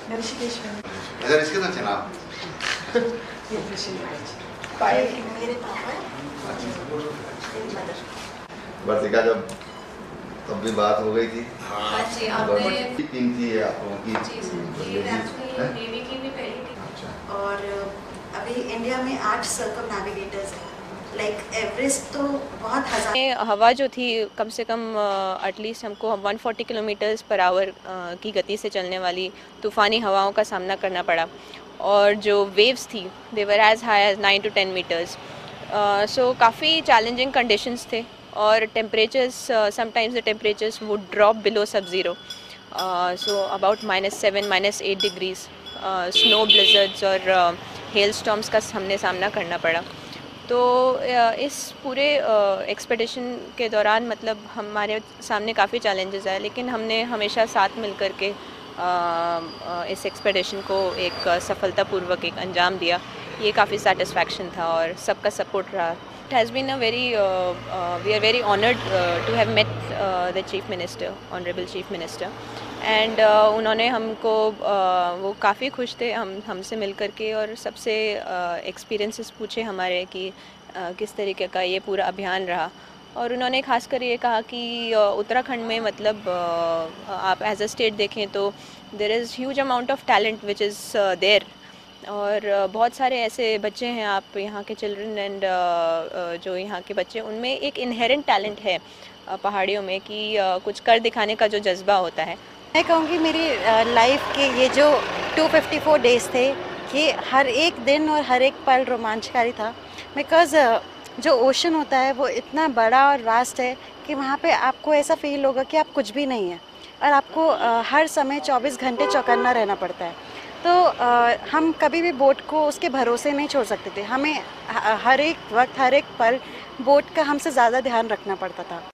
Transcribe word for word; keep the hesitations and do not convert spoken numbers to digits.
मैं ऋषिकेश में। अच्छा ऋषिकेश ना ये पायल मेरे पापा वर्तिका जब तब भी बात हो गई थी। हाँ जी, आपने टीम थी आप लोगों की। जी सर, ये एक्चुअली नेवी की भी पहली थी। अच्छा। और अभी इंडिया में आठ सर्कम नेविगेटर्स हैं। लाइक एवरेस्ट तो बहुत हजार। हवा जो थी कम से कम एटलीस्ट हमको एक सौ चालीस किलोमीटर्स पर आवर की गति से चलने वाली तूफ़ानी हवाओं का सामना करना पड़ा, और जो वेव्स थी they were as high as nine to ten metres. So काफ़ी चैलेंजिंग कंडीशंस थे, और temperatures sometimes the temperatures would drop below sub zero, so about minus seven minus eight degrees. Snow blizzards और hail storms का हमने सामना करना पड़ा। तो इस पूरे एक्सपेडिशन के दौरान मतलब हमारे सामने काफ़ी चैलेंजेस आए, लेकिन हमने हमेशा साथ मिल कर के इस एक्सपेडिशन को एक सफलतापूर्वक एक अंजाम दिया। ये काफ़ी सेटिस्फैक्शन था और सबका सपोर्ट रहा। It has been a very we are very honoured to have met the chief minister, honourable chief minister, and उन्होंने हमको uh, वो काफ़ी खुश थे हम हमसे मिल कर के, और सबसे एक्सपीरियंसेस uh, पूछे हमारे कि uh, किस तरीके का ये पूरा अभियान रहा। और उन्होंने खासकर ये कहा कि uh, उत्तराखंड में मतलब uh, आप एज अ स्टेट देखें तो there is huge amount of talent which is there, और uh, बहुत सारे ऐसे बच्चे हैं, आप यहाँ के चिल्ड्रन एंड uh, uh, जो यहाँ के बच्चे, उनमें एक इनहेरेंट टैलेंट है uh, पहाड़ियों में कि uh, कुछ कर दिखाने का जो जज्बा होता है। मैं कहूँगी मेरी लाइफ के ये जो दो सौ चौवन डेज़ थे, ये हर एक दिन और हर एक पल रोमांचकारी था, बिकॉज़ जो ओशन होता है वो इतना बड़ा और वास्ट है कि वहाँ पे आपको ऐसा फील होगा कि आप कुछ भी नहीं है, और आपको हर समय चौबीस घंटे चौकन्ना रहना पड़ता है। तो हम कभी भी बोट को उसके भरोसे नहीं छोड़ सकते थे, हमें हर एक वक्त हर एक पल बोट का हमसे ज़्यादा ध्यान रखना पड़ता था।